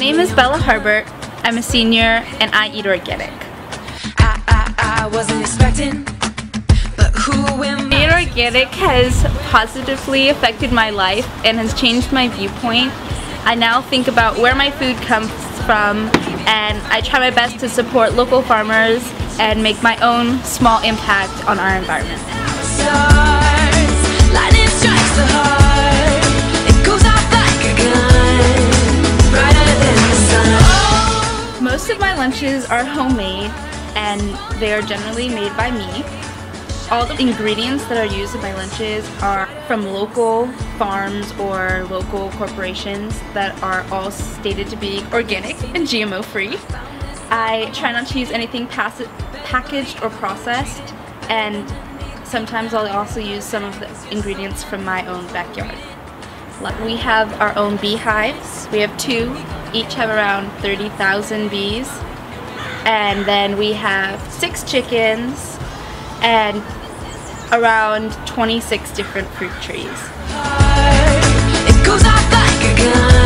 name is Bella Herbert. I'm a senior and I eat organic. I wasn't expecting, but who am I? Eating organic has positively affected my life and has changed my viewpoint. I now think about where my food comes from, and I try my best to support local farmers and make my own small impact on our environment. Stars, lightning strikes the heart. It goes off like a gun, brighter than the sun. Most of my lunches are homemade, and they are generally made by me. All the ingredients that are used in my lunches are from local farms or local corporations that are all stated to be organic and GMO free. I try not to use anything packaged or processed, and sometimes I'll also use some of the ingredients from my own backyard. We have our own beehives. We have 2, each have around 30,000 bees. And then we have 6 chickens and around 26 different fruit trees. It goes off like a gun.